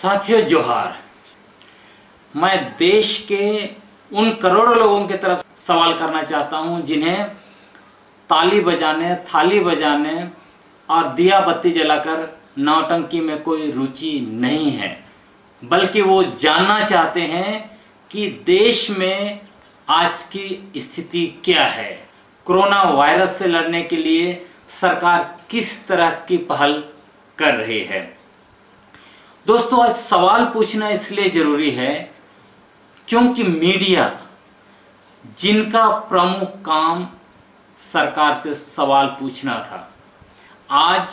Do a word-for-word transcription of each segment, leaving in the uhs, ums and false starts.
साथियों जोहार। मैं देश के उन करोड़ों लोगों की तरफ सवाल करना चाहता हूं जिन्हें ताली बजाने, थाली बजाने और दिया बत्ती जलाकर नौटंकी में कोई रुचि नहीं है, बल्कि वो जानना चाहते हैं कि देश में आज की स्थिति क्या है। कोरोना वायरस से लड़ने के लिए सरकार किस तरह की पहल कर रही है। दोस्तों, आज सवाल पूछना इसलिए ज़रूरी है क्योंकि मीडिया, जिनका प्रमुख काम सरकार से सवाल पूछना था, आज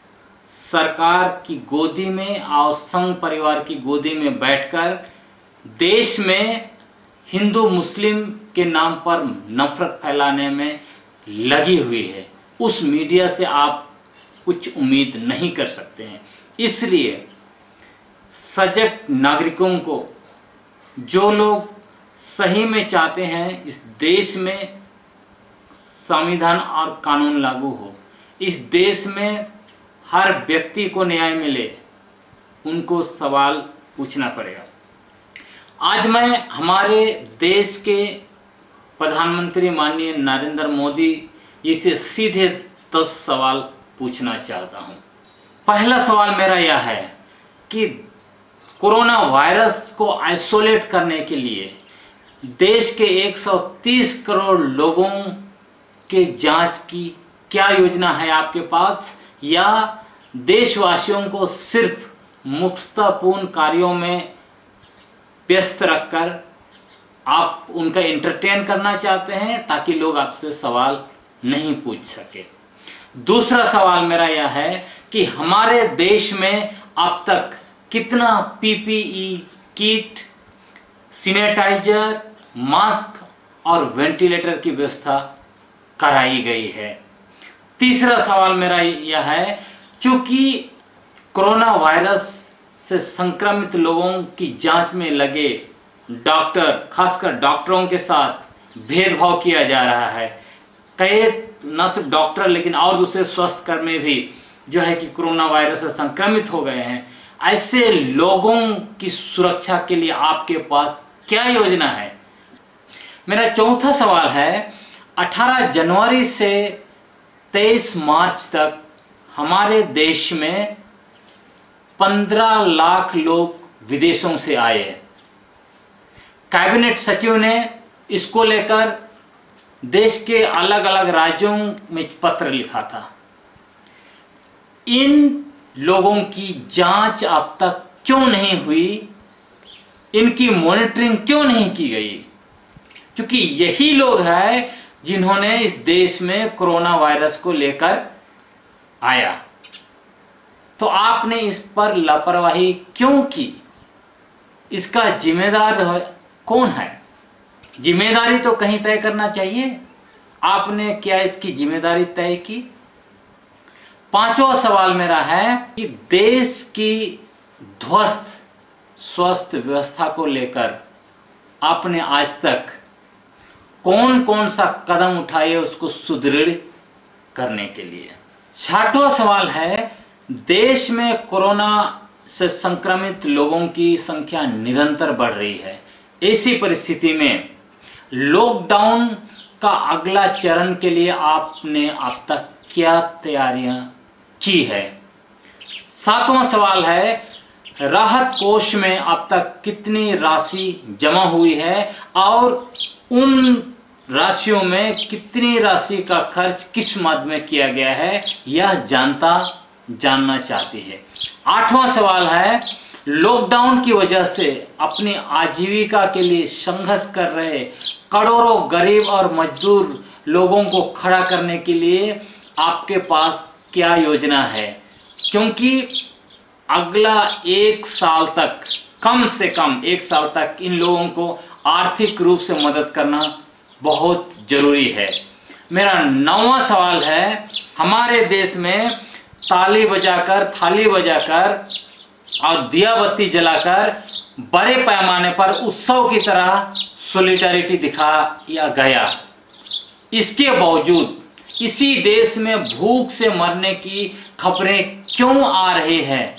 सरकार की गोदी में और संघ परिवार की गोदी में बैठकर देश में हिंदू मुस्लिम के नाम पर नफरत फैलाने में लगी हुई है। उस मीडिया से आप कुछ उम्मीद नहीं कर सकते हैं। इसलिए सजग नागरिकों को, जो लोग सही में चाहते हैं इस देश में संविधान और कानून लागू हो, इस देश में हर व्यक्ति को न्याय मिले, उनको सवाल पूछना पड़ेगा। आज मैं हमारे देश के प्रधानमंत्री माननीय नरेंद्र मोदी जी से सीधे दस सवाल पूछना चाहता हूं। पहला सवाल मेरा यह है कि कोरोना वायरस को आइसोलेट करने के लिए देश के एक सौ तीस करोड़ लोगों के जांच की क्या योजना है आपके पास, या देशवासियों को सिर्फ मुक्तपूर्ण कार्यों में व्यस्त रखकर आप उनका एंटरटेन करना चाहते हैं ताकि लोग आपसे सवाल नहीं पूछ सके। दूसरा सवाल मेरा यह है कि हमारे देश में अब तक कितना पीपीई किट, सैनिटाइजर, मास्क और वेंटिलेटर की व्यवस्था कराई गई है। तीसरा सवाल मेरा यह है, चूंकि कोरोना वायरस से संक्रमित लोगों की जांच में लगे डॉक्टर, खासकर डॉक्टरों के साथ भेदभाव किया जा रहा है। कई न सिर्फ डॉक्टर लेकिन और दूसरे स्वास्थ्य कर्मी भी जो है कि कोरोना वायरस से संक्रमित हो गए हैं। ऐसे लोगों की सुरक्षा के लिए आपके पास क्या योजना है। मेरा चौथा सवाल है, अठारह जनवरी से तेईस मार्च तक हमारे देश में पंद्रह लाख लोग विदेशों से आए। कैबिनेट सचिव ने इसको लेकर देश के अलग अलग राज्यों में पत्र लिखा था। इन लोगों की जांच अब तक क्यों नहीं हुई, इनकी मॉनिटरिंग क्यों नहीं की गई? क्योंकि यही लोग हैं जिन्होंने इस देश में कोरोना वायरस को लेकर आया। तो आपने इस पर लापरवाही क्यों की? इसका जिम्मेदार कौन है? जिम्मेदारी तो कहीं तय करना चाहिए। आपने क्या इसकी जिम्मेदारी तय की? पांचवा सवाल मेरा है कि देश की ध्वस्त स्वास्थ्य व्यवस्था को लेकर आपने आज तक कौन कौन सा कदम उठाए उसको सुदृढ़ करने के लिए। छठवां सवाल है, देश में कोरोना से संक्रमित लोगों की संख्या निरंतर बढ़ रही है। ऐसी परिस्थिति में लॉकडाउन का अगला चरण के लिए आपने अब तक क्या तैयारियां की है। सातवां सवाल है, राहत कोष में अब तक कितनी राशि जमा हुई है और उन राशियों में कितनी राशि का खर्च किस मद में किया गया है, यह जनता जानना चाहती है। आठवां सवाल है, लॉकडाउन की वजह से अपनी आजीविका के लिए संघर्ष कर रहे करोड़ों गरीब और मजदूर लोगों को खड़ा करने के लिए आपके पास क्या योजना है? क्योंकि अगला एक साल तक, कम से कम एक साल तक इन लोगों को आर्थिक रूप से मदद करना बहुत जरूरी है। मेरा नौवां सवाल है, हमारे देश में ताली बजाकर, थाली बजाकर और दिया बत्ती जलाकर बड़े पैमाने पर उत्सव की तरह सॉलिडारिटी दिखाया गया। इसके बावजूद इसी देश में भूख से मरने की खबरें क्यों आ रही हैं?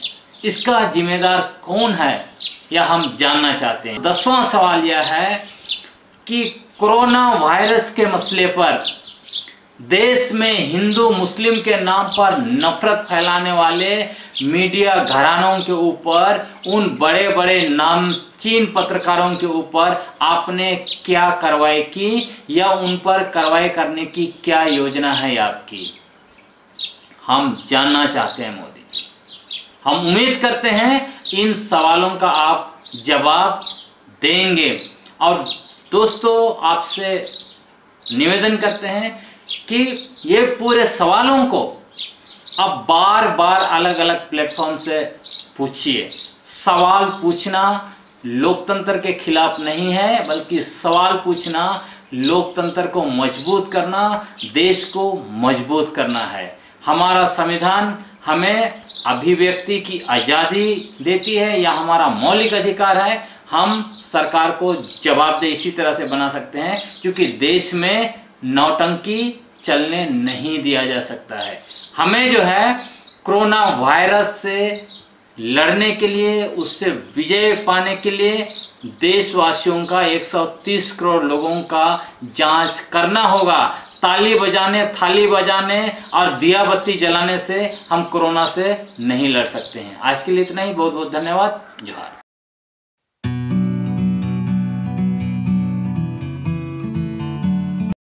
इसका जिम्मेदार कौन है, यह हम जानना चाहते हैं। दसवां सवाल यह है कि कोरोना वायरस के मसले पर देश में हिंदू मुस्लिम के नाम पर नफरत फैलाने वाले मीडिया घरानों के ऊपर, उन बड़े बड़े नामचीन पत्रकारों के ऊपर आपने क्या कार्रवाई की या उन पर कार्रवाई करने की क्या योजना है आपकी, हम जानना चाहते हैं मोदी जी। हम उम्मीद करते हैं इन सवालों का आप जवाब देंगे। और दोस्तों, आपसे निवेदन करते हैं कि ये पूरे सवालों को अब बार बार अलग अलग प्लेटफॉर्म से पूछिए। सवाल पूछना लोकतंत्र के खिलाफ नहीं है, बल्कि सवाल पूछना लोकतंत्र को मजबूत करना, देश को मजबूत करना है। हमारा संविधान हमें अभिव्यक्ति की आज़ादी देती है, यह हमारा मौलिक अधिकार है। हम सरकार को जवाबदेह इसी तरह से बना सकते हैं, क्योंकि देश में नौटंकी चलने नहीं दिया जा सकता है। हमें जो है कोरोना वायरस से लड़ने के लिए, उससे विजय पाने के लिए देशवासियों का, एक सौ तीस करोड़ लोगों का जांच करना होगा। ताली बजाने, थाली बजाने और दिया बत्ती जलाने से हम कोरोना से नहीं लड़ सकते हैं। आज के लिए इतना ही। बहुत बहुत धन्यवाद। जोहार।